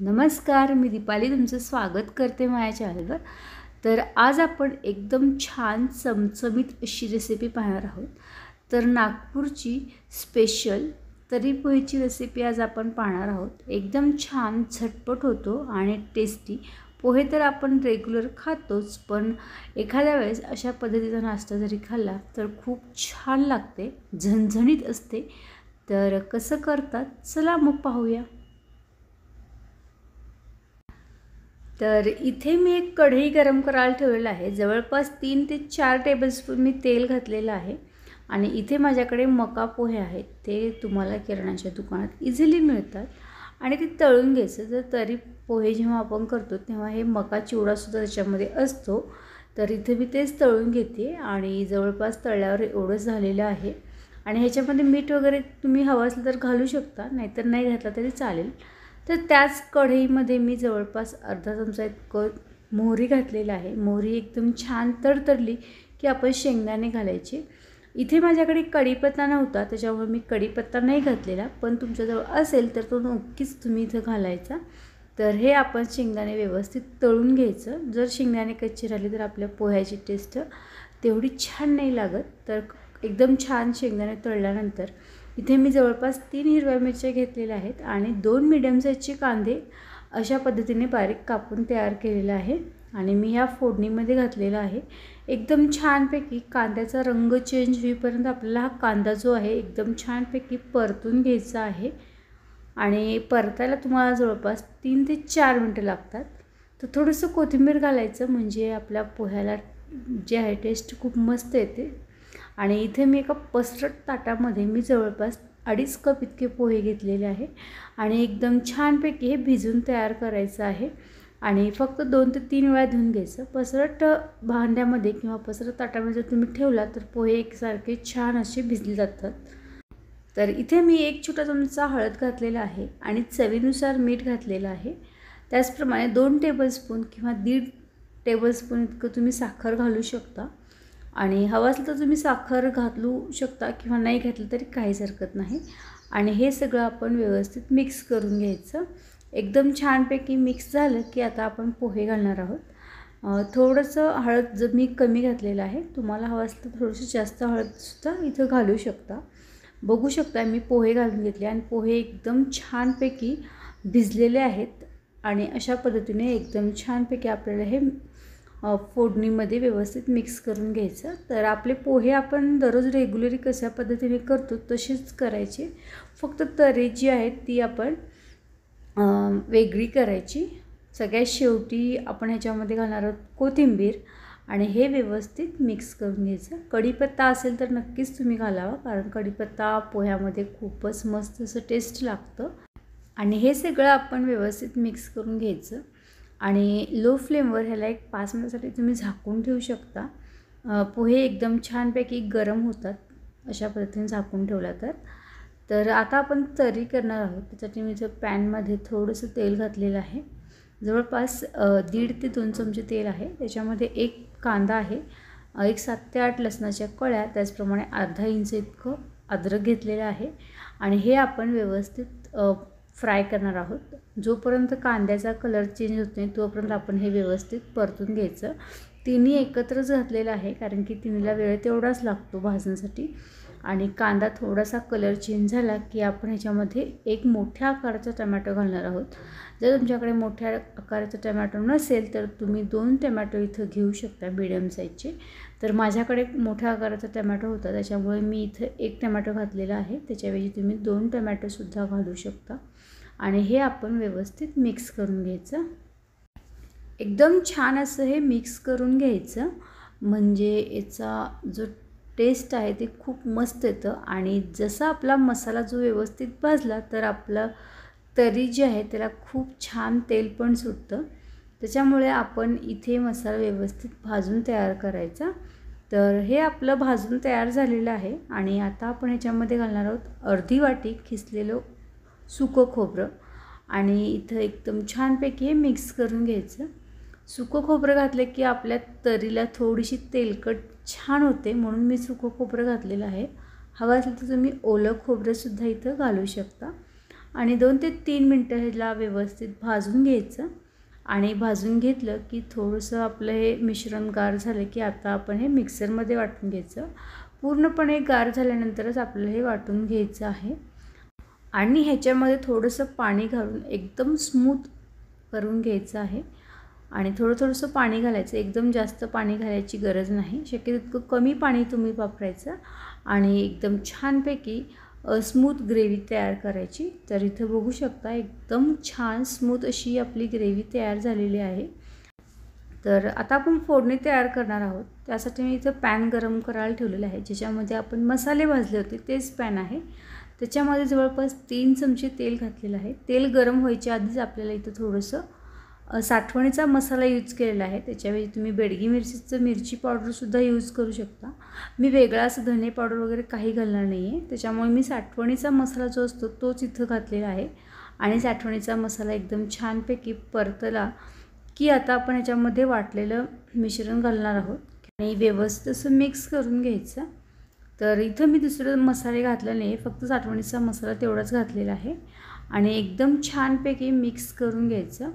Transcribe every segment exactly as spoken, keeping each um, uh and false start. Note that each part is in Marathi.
नमस्कार, मी दीपाली तुमचं स्वागत करते माझ्या चॅनलवर। तर आज आपण एकदम छान चमचमीत अशी रेसिपी पाहणार आहोत। तर नागपूरची स्पेशल तर्री पोहेची रेसिपी आज आपण पाहणार आहोत। एकदम छान झटपट होतो आणि टेस्टी पोहे तर आपण रेग्युलर खातोच, पण एखाद्या वेळेस अशा पद्धतीचा नाश्ता जरी खाल्ला तर खूप छान लागते, झणझणीत असते। तर कसं करतात चला मग पाहूया। तर इथे मी एक कढई गरम करायला ठेवलेला आहे। जवळपास तीन ते चार टेबलस्पून मी तेल घातलेलं आहे आणि इथे माझ्याकडे मका पोहे आहेत। ते तुम्हाला किराणाच्या दुकानात इझिली मिळतात आणि ते तळून घ्यायचं। जर तर्री पोहे जेव्हा आपण करतो तेव्हा हे मका चिवडा सुद्धा त्याच्यामध्ये असतो। तर इथे मी तेच तळून घेते आणि जवळपास तळल्यावर एवढंच झालेलं आहे। आणि ह्याच्यामध्ये मीठ वगैरे तुम्ही हवं असलं तर घालू शकता, नाहीतर नाही घातला तरी चालेल। तर त्याच कढईमध्ये मी जवळपास अर्धा चमचा इतकं मोहरी घातलेला आहे। मोहरी एकदम छान तडतडली की आपण शेंगदाणे घालायचे। इथे माझ्याकडे कढीपत्ता नव्हता त्याच्यामुळे मी कढीपत्ता नाही घातलेला, पण तुमच्याजवळ असेल तर तो नक्कीच तुम्ही इथं घालायचा। तर हे आपण शेंगदाणे व्यवस्थित तळून घ्यायचं। जर शेंगदाणे कच्चे राहिले तर आपल्या पोह्याची टेस्ट तेवढी छान नाही लागत। तर एकदम छान शेंगदाणे तळल्यानंतर इथे मी जवळपास तीन हिरव्या मिरच्या घेतलेल्या आहेत आणि दोन मीडियम साईजचे कांदे अशा पद्धतीने बारीक कापून तयार केलेला आहे आणि मी ह्या फोडणीमध्ये घातलेला आहे। एकदम छानपैकी कांद्याचा रंग चेंज होईपर्यंत आपल्याला हा कांदा जो आहे एकदम छानपैकी परतून घ्यायचा आहे आणि परतायला तुम्हाला जवळपास तीन ते चार मिनटं लागतात। तर थोडंसं कोथिंबीर घालायचं म्हणजे आपल्या पोह्याला जे आहे टेस्ट खूप मस्त येते। आणि इथे मी एका पसरट ताटामध्ये मी जवळपास अडीच कप इतके पोहे घेतलेले आहे आणि एकदम छानपैकी हे भिजून तयार करायचं आहे आणि फक्त दोन ते तीन वेळा धुवून घ्यायचं। पसरट भांड्यामध्ये किंवा पसरट ताटामध्ये जर तुम्ही ठेवला तर पोहे एकसारखे छान असे भिजले जातात। तर इथे मी एक छोटा चमचा हळद घातलेला आहे आणि चवीनुसार मीठ घातलेलं आहे। त्याचप्रमाणे दोन टेबलस्पून किंवा दीड टेबलस्पून इतकं तुम्ही साखर घालू शकता आणि हवं असलं तर तुम्ही साखर घालू शकता किंवा नाही घातलं तरी काहीच हरकत नाही। आणि हे सगळं आपण व्यवस्थित मिक्स करून घ्यायचं। एकदम छानपैकी मिक्स झालं की आता आपण पोहे घालणार आहोत। थोडंसं हळद जर मी कमी घातलेलं आहे, तुम्हाला हवं असलं तर थोडंसं जास्त हळदसुद्धा इथं घालू शकता। बघू शकता मी पोहे घालून घेतले आणि पोहे एकदम छानपैकी भिजलेले आहेत आणि अशा पद्धतीने एकदम छानपैकी आपल्याला हे फोडणीमध्ये व्यवस्थित मिक्स करून घ्यायचं। तर आपले पोहे आपण दररोज रेग्युलरी कशा पद्धतीने करतो तसेच करायचे, फक्त तर्री जी आहे ती आपण वेगळी करायची। सगळ्यात शेवटी आपण ह्याच्यामध्ये घालणार आहोत कोथिंबीर आणि हे व्यवस्थित मिक्स करून घ्यायचं। कढीपत्ता असेल तर नक्कीच तुम्ही घालावा, कारण कढीपत्ता पोह्यामध्ये खूपच मस्त असं टेस्ट लागतं। आणि हे सगळं आपण व्यवस्थित मिक्स करून घ्यायचं आणि लो फ्लेमवर ह्याला एक पाच मिनिटासाठी तुम्ही झाकून ठेवू शकता। पोहे एकदम छानपैकी गरम होतात अशा पद्धतीने झाकून ठेवला तर। तर आता आपण तर्री करणार आहोत, त्यासाठी मी इथं पॅनमध्ये थोडंसं तेल घातलेलं आहे। जवळपास दीड ते दोन चमचे तेल आहे। त्याच्यामध्ये एक कांदा आहे, एक सात ते आठ लसणाच्या कळ्या, त्याचप्रमाणे अर्धा इंच इतकं अद्रक घेतलेलं आहे आणि हे आपण व्यवस्थित फ्राय करणार आहोत। जोपर्यंत कांद्याचा कलर चेंज होत नाही तोपर्यंत आपण हे व्यवस्थित परतून घ्यायचं। तिन्ही एकत्रच घातलेलं आहे कारण की तिन्हीला वेळ तेवढाच लागतो भाजण्यासाठी। आणि कांदा थोडासा कलर चेंज झाला की आपण ह्याच्यामध्ये एक मोठ्या आकाराचा टमॅटो घालणार आहोत। जर तुमच्याकडे मोठ्या आकाराचा टमॅटो नसेल तर तुम्ही दोन टमॅटो इथं घेऊ शकता मीडियम साईजचे। तर माझ्याकडे मोठ्या आकाराचा टमॅटो होता त्याच्यामुळे मी इथं एक टमॅटो घातलेला आहे, त्याच्याऐवजी तुम्ही दोन टमॅटोसुद्धा घालू शकता। आणि हे आपण व्यवस्थित मिक्स करून घ्यायचं। एकदम छान असं हे मिक्स करून घ्यायचं म्हणजे याचा जो टेस्ट आहे ते खूप मस्त येतं। आणि जसा आपला मसाला जो व्यवस्थित भाजला तर आपलं तर्री जी आहे त्याला खूप छान तेल पण सुटतं। त्याच्यामुळे आपण इथे मसाला व्यवस्थित भाजून तयार करायचा। तर हे आपलं भाजून तयार झालेलं आहे आणि आता आपण ह्याच्यामध्ये घालणार आहोत अर्धी वाटी खिसलेलं सुकं खोबरं आणि इथं एकदम छानपैकी हे मिक्स करून घ्यायचं। सुकं खोबरं घातलं की आपल्या तर्रीला थोडीशी तेलकट छान होते, म्हणून मी सुकं खोबरं घातलेलं आहे। हवं असेल तर तुम्ही ओलं खोबरंसुद्धा इथं घालू शकता। आणि दोन ते तीन मिनटं ह्याला व्यवस्थित भाजून घ्यायचं. आणि भाजून घेतलं की थोडंसं आपलं हे मिश्रण गार झालं की आता आपण हे मिक्सरमध्ये वाटून घ्यायचं. पूर्णपणे गार झाल्यानंतरच आपल्याला हे वाटून घ्यायचं आहे. आणि ह्याच्यामध्ये थोडंसं पाणी घालून एकदम स्मूथ करून घ्यायचं आहे. आणि थोडं थोडंसं पाणी घालायचं, एकदम जास्त पाणी घालायची गरज नाही. शक्य तितकं कमी पाणी तुम्ही वापरायचं आणि एकदम छानपैकी स्मूथ ग्रेव्ही तयार करायची. तर इथं बघू शकता एकदम छान स्मूथ अशी आपली ग्रेव्ही तयार झालेली आहे. तर आता आपण फोडणी तयार करणार आहोत. त्यासाठी मी इथं पॅन गरम करायला ठेवलेलं आहे, ज्याच्यामध्ये आपण मसाले भाजले होते तेच पॅन आहे. त्याच्यामध्ये जवळपास तीन चमचे तेल घातलेलं आहे. तेल गरम व्हायच्या आधीच आपल्याला इथं थोडंसं साठवणीचा मसाला यूज केलेला आहे. त्याच्यावेळी तुम्ही बेडगी मिरचीचं मिरची पावडरसुद्धा यूज करू शकता. मी वेगळा असं धने पावडर वगैरे काही घालणार नाही आहे, त्याच्यामुळे मी साठवणीचा मसाला जो असतो तोच इथं घातलेला आहे. आणि साठवणीचा मसाला एकदम छानपैकी परतला की आता आपण ह्याच्यामध्ये वाटलेलं मिश्रण घालणार आहोत आणि व्यवस्थित असं मिक्स करून घ्यायचं. तर इथं मी दुसरं मसाले घातलं नाही, फक्त साठवणीचा मसाला तेवढाच घातलेला आहे. आणि एकदम छानपैकी मिक्स करून घ्यायचं.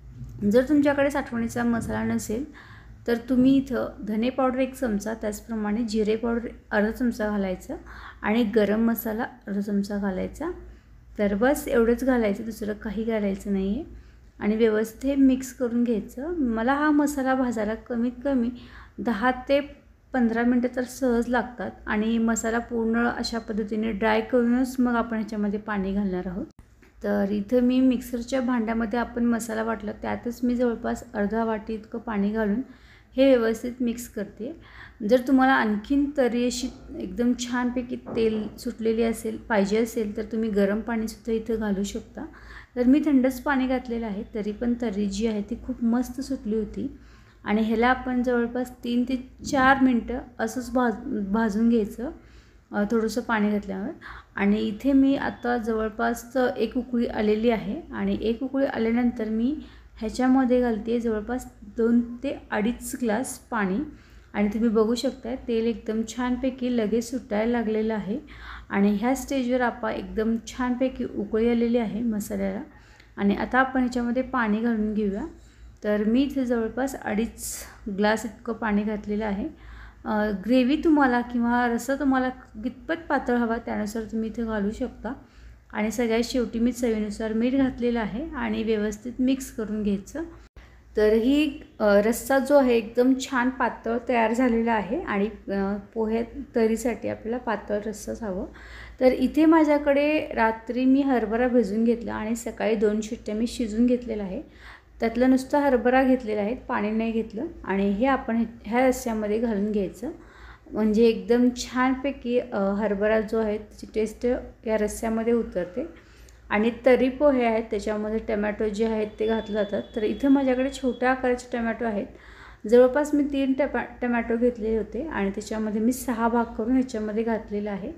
जर तुमच्याकडे साठवणीचा मसाला नसेल तर तुम्ही इथं धने पावडर एक चमचा, त्याचप्रमाणे जिरे पावडर अर्धा चमचा घालायचं आणि गरम मसाला अर्धा चमचा घालायचा. तर बस एवढंच घालायचं, दुसरं काही घालायचं नाही आहे. आणि व्यवस्थित हे मिक्स करून घ्यायचं. मला हा मसाला भाजायला कमीत कमी दहा ते पंधरा मिनटं तर सहज लागतात. आणि मसाला पूर्ण अशा पद्धतीने ड्राय करूनच मग आपण ह्याच्यामध्ये पाणी घालणार आहोत. तर इथं मी मिक्सरच्या भांड्यामध्ये आपण मसाला वाटला त्यातच मी जवळपास अर्धा वाटी इतकं पाणी घालून हे व्यवस्थित मिक्स करते. जर तुम्हाला आणखीन तरी अशी एकदम छानपैकी तेल सुटलेली असेल पाहिजे असेल तर तुम्ही गरम पाणीसुद्धा इथं घालू शकता. तर मी थंडच पाणी घातलेलं आहे, तरी पण तरी जी आहे ती खूप मस्त सुटली होती. आणि ह्याला आपण जवळपास तीन ते चार मिनटं असंच भाज भाजून घ्यायचं थोडंसं पाणी घातल्यावर. आणि इथे मी आता जवळपास एक उकळी आलेली आहे आणि एक उकळी आल्यानंतर मी ह्याच्यामध्ये घालते जवळपास दोन ते अडीच ग्लास पाणी. आणि तुम्ही बघू शकता तेल एकदम छानपैकी लगेच सुटायला लागलेलं आहे. आणि ह्या स्टेजवर आपण एकदम छानपैकी उकळी आलेली आहे मसाल्याला. आणि आता आपण ह्याच्यामध्ये पाणी घालून घेऊया. तर मी इथे जवळपास अडीच ग्लास इतकं पाणी घातलेलं आहे. ग्रेव्ही तुम्हाला किंवा रस्सा तुम्हाला कितपत पातळ हवा त्यानुसार तुम्ही इथे घालू शकता. आणि सगळ्यात शेवटी मी चवीनुसार मीठ घातलेलं आहे आणि व्यवस्थित मिक्स करून घ्यायचं. तर ही रस्सा जो आहे एकदम छान पातळ तयार झालेला आहे. आणि पोहे तरीसाठी आपल्याला पातळ रस्साच हवं. तर इथे माझ्याकडे रात्री मी हरभरा भिजून घेतला आणि सकाळी दोन शिट्ट्या मी शिजून घेतलेला आहे. त्यातलं नुसतं हरभरा घेतलेला आहे, पाणी नाही घेतलं. आणि हे आपण ह्या रस्स्यामध्ये घालून घ्यायचं, म्हणजे एकदम छानपैकी हरभरा जो आहे त्याची टेस्ट या रस्स्यामध्ये उतरते. आणि तरी पोहे आहेत त्याच्यामध्ये टमॅटो जे आहेत ते घातले जातात. तर इथं माझ्याकडे छोट्या आकाराचे टमॅटो आहेत. जवळपास मी तीन टपा टमॅटो घेतलेले होते आणि त्याच्यामध्ये मी सहा भाग करून ह्याच्यामध्ये घातलेलं आहे.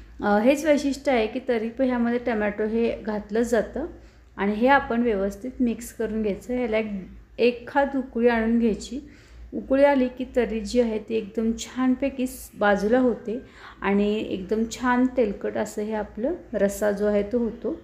हेच वैशिष्ट्य आहे की तरी पोह्यामध्ये टमॅटो हे घातलंच जातं. आणि हे आपण व्यवस्थित मिक्स करून घ्यायचं. ह्याला एक एखाद उकळी आणून घ्यायची. उकळी आली की तरी जी आहे ती एकदम छानपैकी बाजूला होते आणि एकदम छान तेलकट असं हे आपलं रस्सा जो आहे तो होतो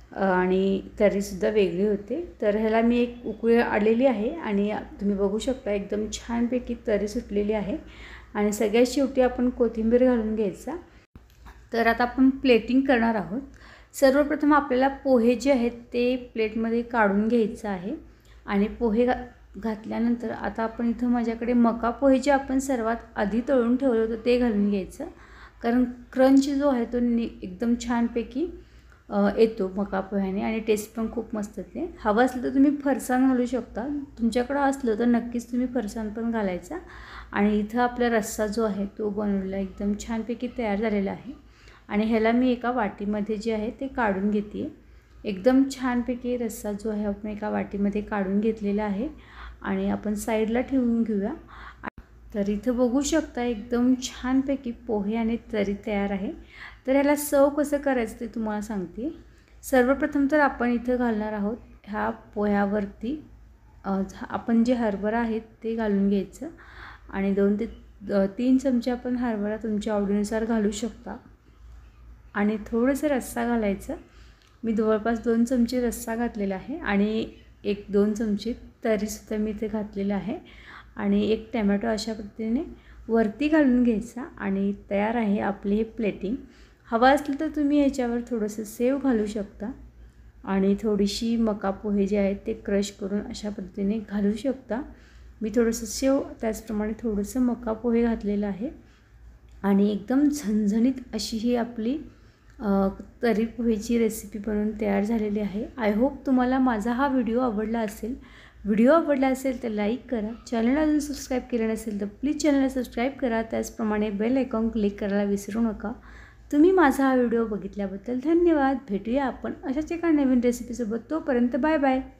आणि तरीसुद्धा वेगळी होते. तर ह्याला मी एक उकळी आलेली आहे आणि तुम्ही बघू शकता एकदम छानपैकी तरी सुटलेली आहे. आणि सगळ्यात शेवटी आपण कोथिंबीर घालून घ्यायचा. तर आता आपण प्लेटिंग करणार आहोत. सर्वप्रथम आपल्याला पोहे जे आहेत ते प्लेटमध्ये काढून घ्यायचं आहे. आणि पोहे घा घातल्यानंतर आता आपण इथं माझ्याकडे मका पोहे जे आपण सर्वात आधी तळून ठेवलं होतं ते घालून घ्यायचं, कारण क्रंच जो आहे तो नि एकदम छानपैकी येतो मका पोह्याने आणि टेस्ट पण खूप मस्त येते. हवं असलं तर तुम्ही फरसाण घालू शकता, तुमच्याकडं असलं तर नक्कीच तुम्ही फरसाण पण घालायचा. आणि इथं आपला रस्सा जो आहे तो बनवलेला एकदम छानपैकी तयार झालेला आहे. आणि ह्याला मी एका वाटीमध्ये जे आहे ते काढून घेते. एकदम छानपैकी रस्सा जो आहे आपण एका वाटीमध्ये काढून घेतलेला आहे आणि आपण साईडला ठेवून घेऊया. तर इथं बघू शकता एकदम छानपैकी पोहे आणि तरी तयार आहे. तर ह्याला सर्व कसं करायचं ते तुम्हाला सांगते. सर्वप्रथम तर आपण इथं घालणार आहोत ह्या पोह्यावरती आपण जे हरभरा आहेत ते घालून घ्यायचं. आणि दोन ते तीन चमचे आपण हरभरा तुमच्या आवडीनुसार घालू शकता. आणि थोडंसं रस्सा घालायचं मी जवळपास दोन चमचे रस्सा घातलेला आहे आणि एक दोन चमचे तरीसुद्धा मी इथे घातलेलं आहे आणि एक टॅमॅटो अशा पद्धतीने वरती घालून घ्यायचा आणि तयार आहे आपली हे प्लेटिंग. हवा असलं तर तुम्ही याच्यावर थोडंसं सेव घालू शकता आणि थोडीशी मका पोहे जे आहेत ते क्रश करून अशा पद्धतीने घालू शकता. मी थोडंसं सेव त्याचप्रमाणे थोडंसं मका पोहे घातलेलं आहे आणि एकदम झणझणीत अशी ही आपली तर्री पोहेची रेसिपी बनवून तयार झालेली आहे. आय होप तुम्हाला माझा हा व्हिडिओ आवडला असेल. व्हिडिओ आवडला असेल तर लाईक करा. चॅनलला अजून सबस्क्राईब केलं नसेल तर प्लीज चॅनलला सबस्क्राईब करा. त्याचप्रमाणे बेल आयकॉन क्लिक करायला विसरू नका. तुम्ही माझा हा व्हिडिओ बघितल्याबद्दल धन्यवाद. भेटूया आपण अशाच एका नवीन रेसिपीसोबत. तोपर्यंत बाय बाय.